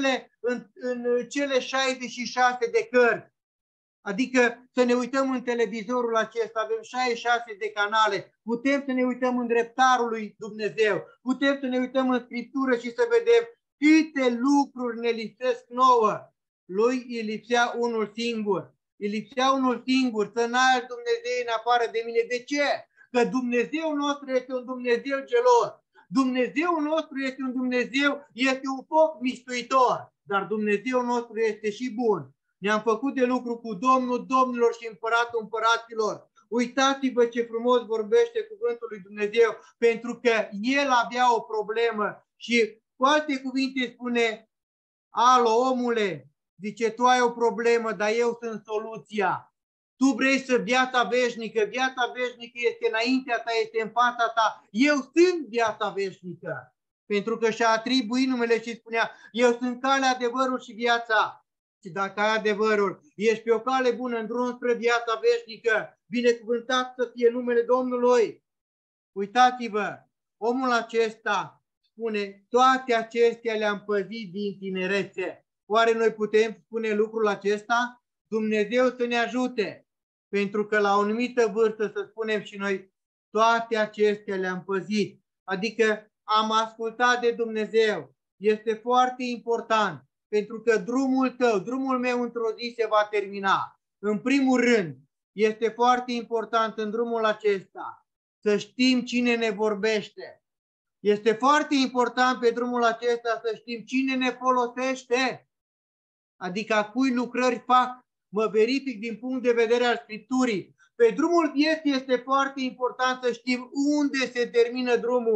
în cele 66 de cărți. Adică să ne uităm în televizorul acesta, avem 66 de canale, putem să ne uităm în dreptarul lui Dumnezeu, putem să ne uităm în Scriptură și să vedem câte lucruri ne lipsesc nouă. Lui îi lipsea unul singur. Îi lipsea unul singur, să n-ai alt Dumnezeu în afară de mine. De ce? Că Dumnezeu nostru este un Dumnezeu gelos. Dumnezeu nostru este un Dumnezeu, este un foc mistuitor, dar Dumnezeu nostru este și bun. Ne-am făcut de lucru cu Domnul Domnilor și Împăratul Împăraților. Uitați-vă ce frumos vorbește cuvântul lui Dumnezeu, pentru că el avea o problemă și cu alte cuvinte spune: alo, omule, zice, tu ai o problemă, dar eu sunt soluția. Tu vrei să viața veșnică este înaintea ta, este în fața ta. Eu sunt viața veșnică. Pentru că și-a atribuit numele și spunea: eu sunt calea, adevărul și viața. Și dacă ai adevărul, ești pe o cale bună în drum spre viața veșnică, binecuvântat să fie numele Domnului. Uitați-vă, omul acesta spune: toate acestea le-am păzit din tinerețe. Oare noi putem spune lucrul acesta? Dumnezeu să ne ajute, pentru că la o anumită vârstă să spunem și noi: toate acestea le-am păzit. Adică am ascultat de Dumnezeu. Este foarte important. Pentru că drumul tău, drumul meu într-o zi se va termina. În primul rând, este foarte important în drumul acesta să știm cine ne vorbește. Este foarte important pe drumul acesta să știm cine ne folosește. Adică a cui lucrări fac, mă verific din punct de vedere al Scripturii. Pe drumul vieții este foarte important să știm unde se termină drumul.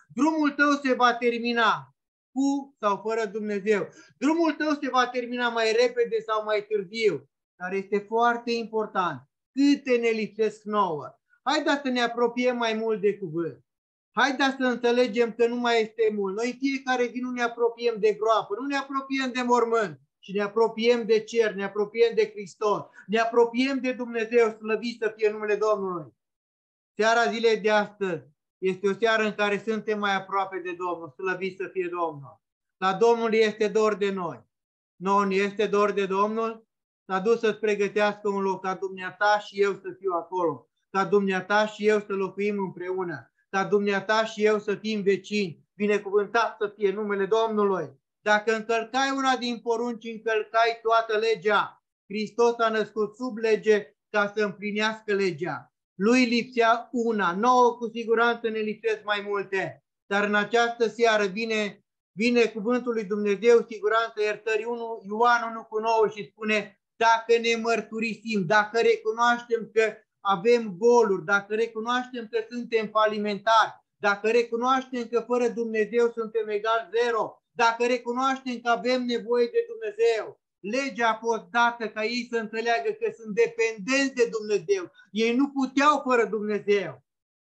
Drumul tău se va termina cu sau fără Dumnezeu. Drumul tău se va termina mai repede sau mai târziu. Dar este foarte important. Câte ne lipsesc nouă. Haideți să ne apropiem mai mult de cuvânt. Haideți să înțelegem că nu mai este mult. Noi în fiecare zi nu ne apropiem de groapă, nu ne apropiem de mormânt, ci ne apropiem de cer, ne apropiem de Hristos, ne apropiem de Dumnezeu, slăvit să fie numele Domnului. Seara zilei de astăzi este o seară în care suntem mai aproape de Domnul, slăvit să fie Domnul. Dar Domnul este dor de noi. Nouă ne este dor de Domnul, s-a dus să-ți pregătească un loc ca dumneata și eu să fiu acolo, ca dumneata și eu să locuim împreună, ca dumneata și eu să fim vecini, binecuvântat să fie numele Domnului. Dacă încălcai una din porunci, încălcai toată legea. Hristos a născut sub lege ca să împlinească legea. Lui lipsea una, nouă cu siguranță ne lipsesc mai multe, dar în această seară vine cuvântul lui Dumnezeu, siguranță iertării, Ioan 1:9 și spune: dacă ne mărturisim, dacă recunoaștem că avem goluri, dacă recunoaștem că suntem falimentari, dacă recunoaștem că fără Dumnezeu suntem egal zero, dacă recunoaștem că avem nevoie de Dumnezeu, legea a fost dată ca ei să înțeleagă că sunt dependenți de Dumnezeu. Ei nu puteau fără Dumnezeu.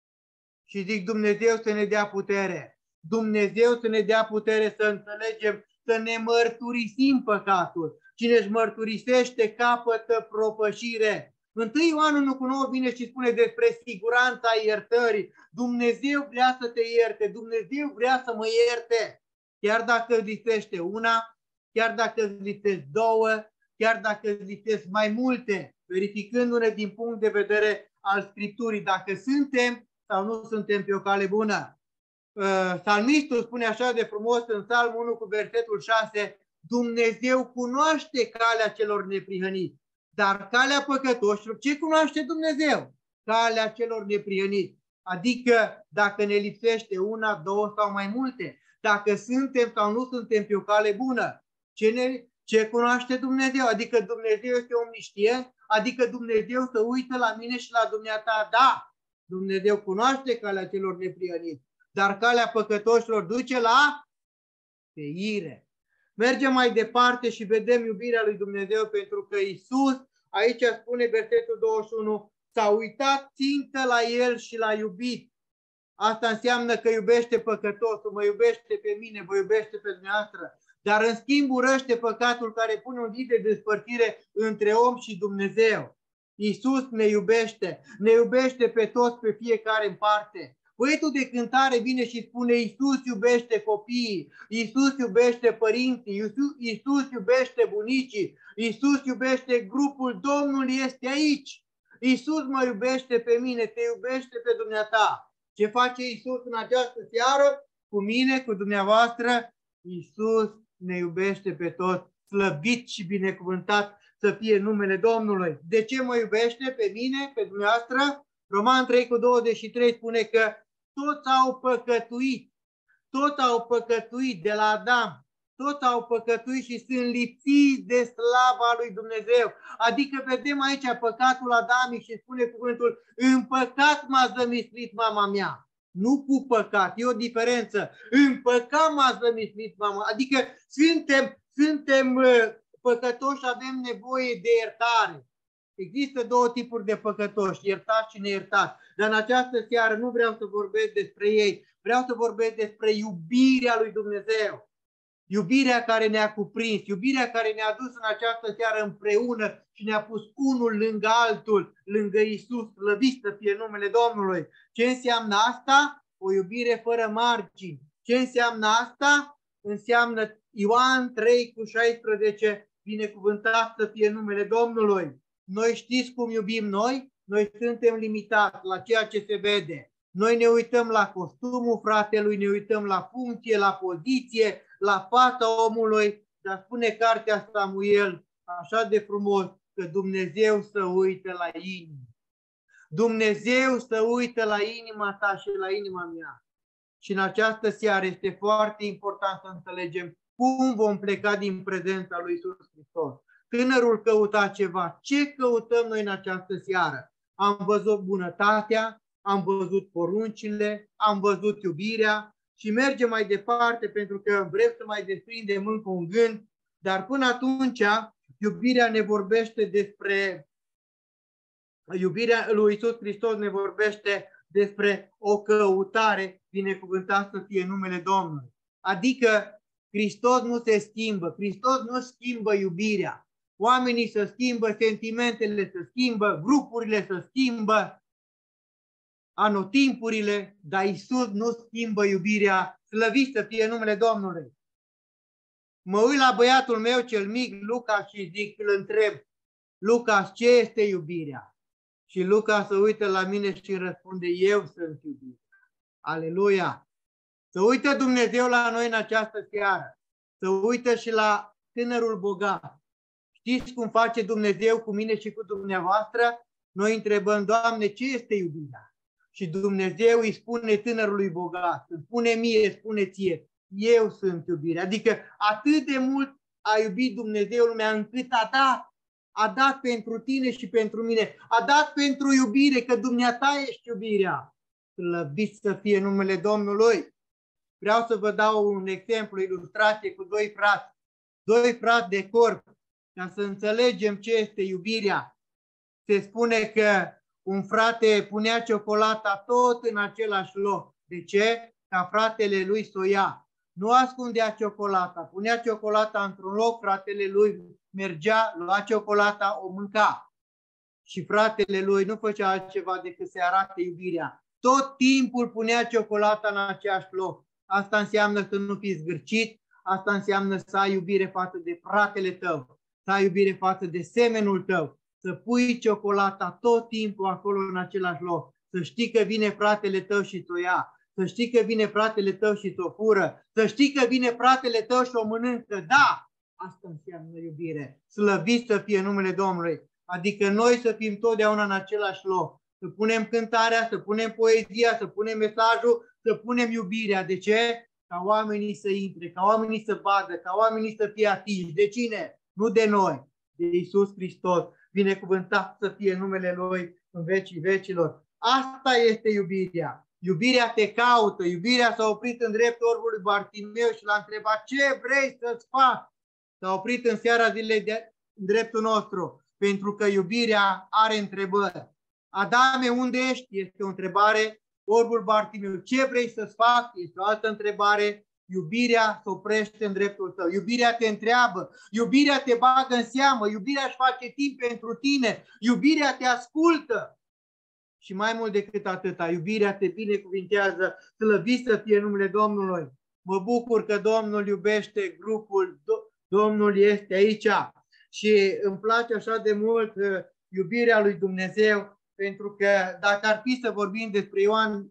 Și zic, Dumnezeu să ne dea putere. Dumnezeu să ne dea putere să înțelegem, să ne mărturisim păcatul. Cine își mărturisește capătă propășire. 1 Ioan 1:9 vine și spune despre siguranța iertării. Dumnezeu vrea să te ierte. Dumnezeu vrea să mă ierte. Chiar dacă îți lipsește una, chiar dacă îți lipsesc două, chiar dacă îți lipsesc mai multe, verificându-ne din punct de vedere al Scripturii, dacă suntem sau nu suntem pe o cale bună. Psalmistul spune așa de frumos în Psalmul 1 cu versetul 6: Dumnezeu cunoaște calea celor neprihăniți, dar calea păcătoșilor, ce cunoaște Dumnezeu? Calea celor neprihăniți. Adică dacă ne lipsește una, două sau mai multe, dacă suntem sau nu suntem pe o cale bună, ce cunoaște Dumnezeu? Adică Dumnezeu este omniștient, adică Dumnezeu se uită la mine și la dumneata. Da, Dumnezeu cunoaște calea celor neprihăniți, dar calea păcătoșilor duce la peire. Mergem mai departe și vedem iubirea lui Dumnezeu, pentru că Iisus, aici spune versetul 21, s-a uitat țintă la el și l-a iubit. Asta înseamnă că iubește păcătosul, mă iubește pe mine, vă iubește pe dumneavoastră. Dar în schimb urăște păcatul care pune un zid de despărțire între om și Dumnezeu. Iisus ne iubește pe toți, pe fiecare în parte. Poetul de cântare vine și spune: Iisus iubește copiii, Iisus iubește părinții, Iisus iubește bunicii, Iisus iubește grupul, Domnul este aici. Iisus mă iubește pe mine, te iubește pe dumneata. Ce face Iisus în această seară? Cu mine, cu dumneavoastră? Iisus ne iubește pe toți, slăvit și binecuvântat să fie numele Domnului. De ce mă iubește pe mine, pe dumneavoastră? Roman 3:23 spune că toți au păcătuit de la Adam, toți au păcătuit și sunt lipsiți de slava lui Dumnezeu. Adică vedem aici păcatul adamic și spune cuvântul: în păcat m-a zămislit mama mea. Nu cu păcat, e o diferență. În păcat m-a zămislit mama. Adică suntem păcătoși, avem nevoie de iertare. Există două tipuri de păcătoși, iertați și neiertați. Dar în această seară nu vreau să vorbesc despre ei. Vreau să vorbesc despre iubirea lui Dumnezeu. Iubirea care ne-a cuprins, iubirea care ne-a dus în această seară împreună și ne-a pus unul lângă altul, lângă Iisus, slăvit să fie numele Domnului. Ce înseamnă asta? O iubire fără margini. Ce înseamnă asta? Înseamnă Ioan 3:16, binecuvântat să fie numele Domnului. Noi știți cum iubim noi? Noi suntem limitați la ceea ce se vede. Noi ne uităm la costumul fratelui, ne uităm la funcție, la poziție, la fața omului, dar spune cartea Samuel așa de frumos că Dumnezeu să uită la inimă. Dumnezeu să uită la inima ta și la inima mea. Și în această seară este foarte important să înțelegem cum vom pleca din prezența lui Iisus Hristos. Tânărul căuta ceva. Ce căutăm noi în această seară? Am văzut bunătatea, am văzut poruncile, am văzut iubirea, și mergem mai departe pentru că vrem să mai desprindem încă un gând, dar până atunci iubirea ne vorbește despre iubirea lui Iisus Hristos ne vorbește despre o căutare, binecuvântat să fie numele Domnului. Adică Hristos nu se schimbă, Hristos nu schimbă iubirea. Oamenii se schimbă, sentimentele se schimbă, grupurile se schimbă, anotimpurile, dar Iisus nu schimbă iubirea. Slăvit să fie numele Domnului. Mă uit la băiatul meu cel mic, Luca, și zic, îl întreb, Luca, ce este iubirea? Și Luca se uită la mine și răspunde, eu sunt iubirea. Aleluia! Să uită Dumnezeu la noi în această seară. Să uită și la tânărul bogat. Știți cum face Dumnezeu cu mine și cu dumneavoastră? Noi întrebăm, Doamne, ce este iubirea? Și Dumnezeu îi spune tânărului bogat, îmi spune mie, spune ție, eu sunt iubirea. Adică atât de mult a iubit Dumnezeu lumea încât a dat pentru tine și pentru mine, a dat pentru iubire, că dumneata ești iubirea. Slăvit să fie numele Domnului. Vreau să vă dau un exemplu, ilustrație cu doi frați de corp, ca să înțelegem ce este iubirea. Se spune că un frate punea ciocolata tot în același loc. De ce? Ca fratele lui să o ia. Nu ascundea ciocolata, punea ciocolata într-un loc, fratele lui mergea, lua ciocolata, o mânca. Și fratele lui nu făcea altceva decât să arate iubirea. Tot timpul punea ciocolata în același loc. Asta înseamnă să nu fii zgârcit, asta înseamnă să ai iubire față de fratele tău, să ai iubire față de semenul tău, să pui ciocolata tot timpul acolo în același loc, să știi că vine fratele tău și o ia, să știi că vine fratele tău și o fură, să știi că vine fratele tău și o mănâncă. Da, asta înseamnă iubire. Slăvit să fie numele Domnului. Adică noi să fim totdeauna în același loc, să punem cântarea, să punem poezia, să punem mesajul, să punem iubirea. De ce? Ca oamenii să intre, ca oamenii să vadă, ca oamenii să fie atinși. De cine? Nu de noi, de Iisus Hristos. Binecuvântat să fie numele Lui în vecii vecilor. Asta este iubirea. Iubirea te caută, iubirea s-a oprit în dreptul orbului Bartimeu și l-a întrebat, ce vrei să-ți fac? S-a oprit în seara zilei de dreptul nostru, pentru că iubirea are întrebări. Adame, unde ești? Este o întrebare. Orbul Bartimeu, ce vrei să-ți fac? Este o altă întrebare. Iubirea se oprește în dreptul tău. Iubirea te întreabă. Iubirea te bagă în seamă. Iubirea își face timp pentru tine. Iubirea te ascultă. Și mai mult decât atâta, iubirea te binecuvintează. Slăvit să fie numele Domnului. Mă bucur că Domnul iubește grupul. Domnul este aici. Și îmi place așa de mult iubirea lui Dumnezeu. Pentru că dacă ar fi să vorbim despre Ioan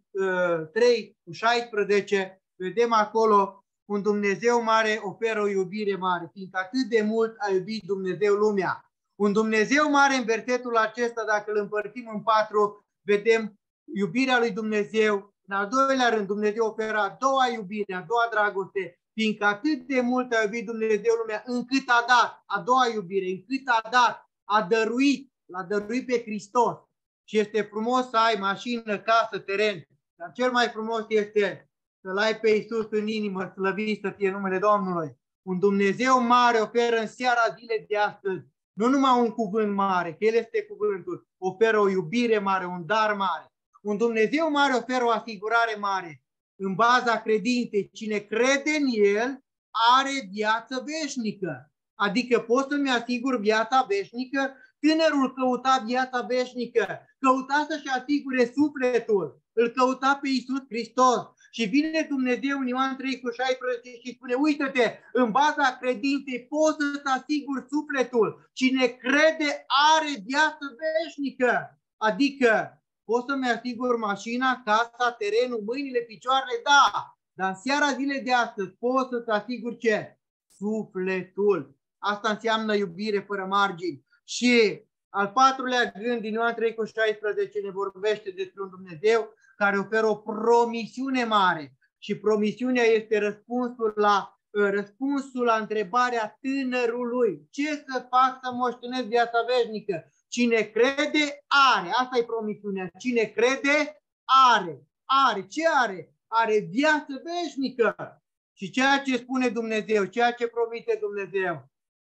3:16, vedem acolo un Dumnezeu mare oferă o iubire mare, fiindcă atât de mult a iubit Dumnezeu lumea. Un Dumnezeu mare în versetul acesta, dacă îl împărțim în 4, vedem iubirea lui Dumnezeu. În al doilea rând, Dumnezeu oferă a doua iubire, a doua dragoste, fiindcă atât de mult a iubit Dumnezeu lumea, încât a dat a doua iubire, încât a dat, a dăruit, l-a dăruit pe Hristos. Și este frumos să ai mașină, casă, teren, dar cel mai frumos este să-L ai pe Iisus în inimă, slăvit să fie numele Domnului. Un Dumnezeu mare oferă în seara zilei de astăzi, nu numai un cuvânt mare, că El este cuvântul, oferă o iubire mare, un dar mare. Un Dumnezeu mare oferă o asigurare mare. În baza credinței, cine crede în El are viață veșnică. Adică pot să-mi asigur viața veșnică. Tânărul căuta viața veșnică, căuta să-și asigure sufletul, îl căuta pe Iisus Hristos. Și vine Dumnezeu în Ioan 3:16 și spune, uită-te, în baza credinței poți să-ți asiguri sufletul. Cine crede are viață veșnică. Adică, poți să-mi asigur mașina, casa, terenul, mâinile, picioarele? Da. Dar în seara zilei de astăzi poți să-ți asiguri ce? Sufletul. Asta înseamnă iubire fără margini. Și al patrulea gând din Ioan 3:16 ne vorbește despre un Dumnezeu care oferă o promisiune mare. Și promisiunea este răspunsul la întrebarea tânărului. Ce să fac să moștenesc viața veșnică? Cine crede, are. Asta e promisiunea. Cine crede, are. Are. Ce are? are viață veșnică. Și ceea ce spune Dumnezeu, ceea ce promite Dumnezeu,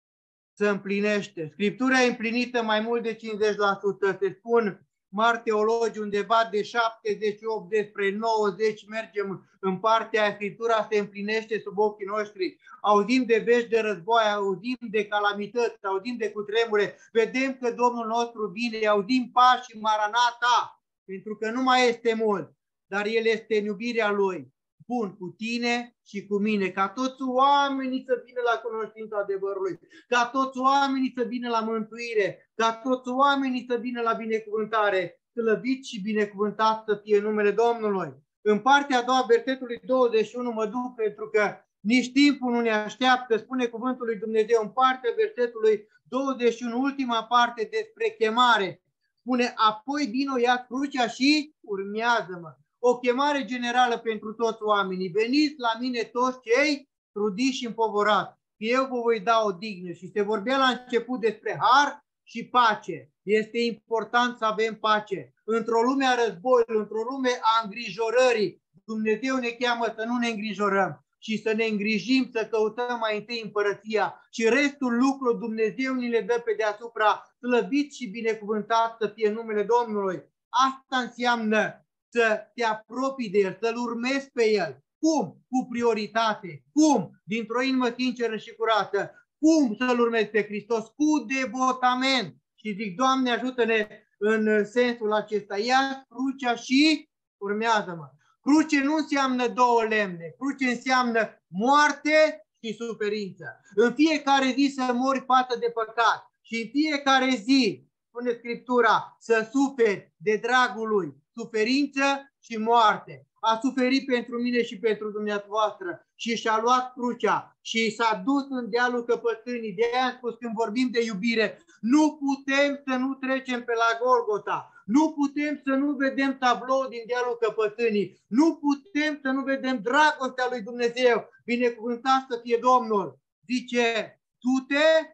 se împlinește. Scriptura e împlinită mai mult de 50%. Se spun mari teologi undeva de 78, despre 90 mergem în partea aia. Scriptura se împlinește sub ochii noștri. Auzim de vești de război, auzim de calamități, auzim de cutremure. Vedem că Domnul nostru vine, auzim pașii Maranata, pentru că nu mai este mult, dar El este în iubirea Lui. Bun cu tine și cu mine, ca toți oamenii să vină la cunoștința adevărului, ca toți oamenii să vină la mântuire, ca toți oamenii să vină la binecuvântare, slăvit și binecuvântat să fie numele Domnului. În partea a doua, versetului 21, mă duc pentru că nici timpul nu ne așteaptă, spune cuvântul lui Dumnezeu în partea versetului 21, ultima parte despre chemare. Spune, apoi vino, ia crucea și urmează-mă. O chemare generală pentru toți oamenii. Veniți la mine toți cei trudiți și împovorați, eu vă voi da odihnă. Și se vorbea la început despre har și pace. Este important să avem pace. Într-o lume a războiului, într-o lume a îngrijorării, Dumnezeu ne cheamă să nu ne îngrijorăm și să ne îngrijim, să căutăm mai întâi împărăția și restul lucrurilor Dumnezeu ni le dă pe deasupra, slăvit și binecuvântat să fie numele Domnului. Asta înseamnă să te apropii de El, să-L urmezi pe El. Cum? Cu prioritate. Cum? Dintr-o inimă sinceră și curată. Cum să-L urmezi pe Hristos? Cu devotament. Și zic, Doamne, ajută-ne în sensul acesta. Ia crucea și urmează-mă. Cruce nu înseamnă două lemne. Cruce înseamnă moarte și suferință. În fiecare zi să mori față de păcat. Și în fiecare zi, spune Scriptura, să suferi de dragul Lui. Suferință și moarte. A suferit pentru mine și pentru dumneavoastră și și-a luat crucea și s-a dus în dealul căpătânii. De aia am spus, când vorbim de iubire, nu putem să nu trecem pe la Golgota. Nu putem să nu vedem tablou din dealul căpătânii. Nu putem să nu vedem dragostea lui Dumnezeu. Binecuvântat să fie Domnul. Zice, du-te,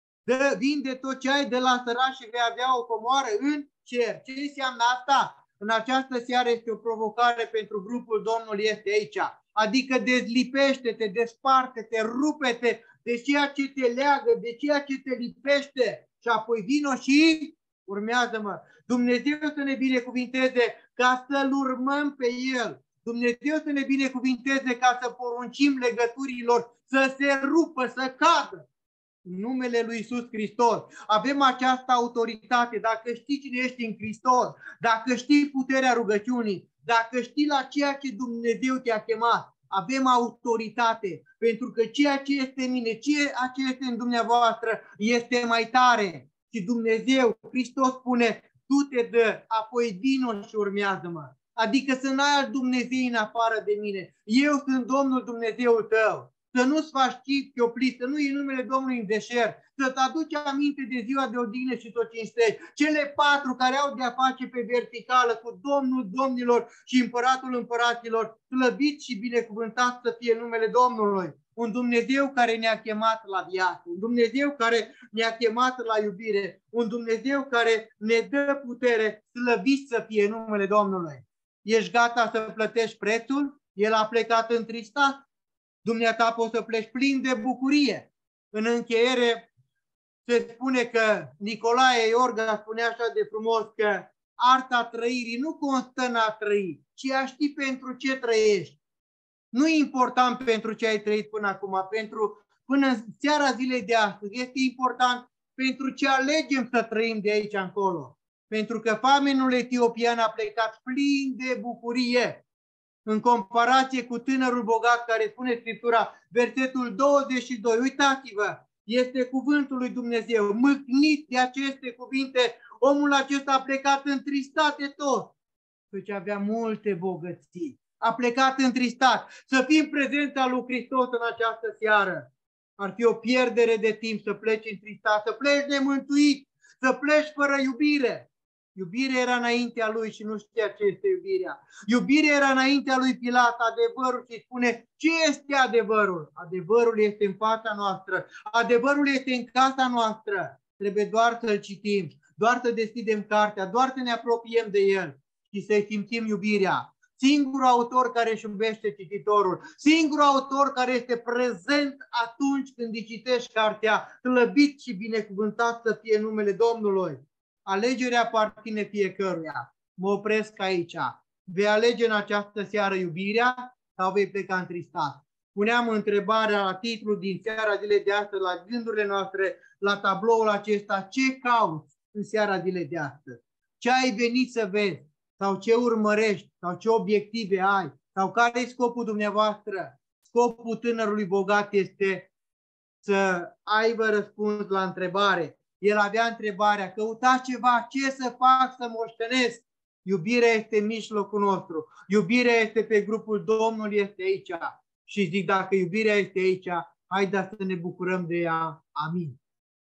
vinde tot ce ai de la săraci și vei avea o comoară în cer. Ce înseamnă asta? În această seară este o provocare pentru grupul Domnului este aici. Adică dezlipește-te, desparte-te, rupe-te de ceea ce te leagă, de ceea ce te lipește și apoi vino și urmează-mă. Dumnezeu să ne binecuvinteze ca să-L urmăm pe El. Dumnezeu să ne binecuvinteze ca să poruncim legăturilor să se rupă, să cadă. În numele lui Iisus Hristos. Avem această autoritate. Dacă știi cine ești în Hristos, dacă știi puterea rugăciunii, dacă știi la ceea ce Dumnezeu te-a chemat, avem autoritate. Pentru că ceea ce este în mine, ceea ce este în dumneavoastră, este mai tare. Și Dumnezeu, Hristos spune, tu te dă, apoi vino și urmează-mă. Adică să n-ai alt Dumnezeu în afară de mine. Eu sunt Domnul Dumnezeul tău. Să nu-ți faci chip chioplit, să nu iei numele Domnului în deșert, să-ți aduci aminte de ziua de odihnă și să o cinstești. Cele patru care au de-a face pe verticală cu Domnul Domnilor și Împăratul Împăraților, slăvit și binecuvântat să fie numele Domnului. Un Dumnezeu care ne-a chemat la viață, un Dumnezeu care ne-a chemat la iubire, un Dumnezeu care ne dă putere, slăvit să fie numele Domnului. Ești gata să plătești prețul? El a plecat întristat. Dumneata poți să pleci plin de bucurie. În încheiere se spune că Nicolae Iorga spunea așa de frumos că arta trăirii nu constă în a trăi, ci a ști pentru ce trăiești. Nu e important pentru ce ai trăit până acum, până în seara zilei de astăzi. Este important pentru ce alegem să trăim de aici încolo. Pentru că famenul etiopian a plecat plin de bucurie. În comparație cu tânărul bogat care spune Scriptura, versetul 22, uitați-vă, este cuvântul lui Dumnezeu, mâhnit de aceste cuvinte, omul acesta a plecat întristat de tot, căci avea multe bogății. A plecat întristat. Să fim prezența lui Hristos în această seară. Ar fi o pierdere de timp să pleci întristat, să pleci nemântuit, să pleci fără iubire. Iubirea era înaintea lui și nu știa ce este iubirea. Iubirea era înaintea lui Pilat, adevărul, și spune, ce este adevărul? Adevărul este în fața noastră, adevărul este în casa noastră. Trebuie doar să-l citim, doar să deschidem cartea, doar să ne apropiem de el și să-i simțim iubirea. singurul autor care își iubește cititorul, singurul autor care este prezent atunci când îi citești cartea, slăvit și binecuvântat să fie numele Domnului. Alegerea aparține fiecăruia. Mă opresc aici. Vei alege în această seară iubirea sau vei pleca întristat? Puneam întrebarea la titlul din seara zilei de astăzi, la gândurile noastre, la tabloul acesta: ce cauți în seara zilei de astăzi? Ce ai venit să vezi? Sau ce urmărești? Sau ce obiective ai? Sau care e scopul dumneavoastră? Scopul tânărului bogat este să aibă răspuns la întrebare. El avea întrebarea: căuta ceva, ce să fac să moștenesc? Iubirea este în mijlocul nostru. Iubirea este pe grupul Domnului, este aici. Și zic, dacă iubirea este aici, haideți să ne bucurăm de ea. Amin.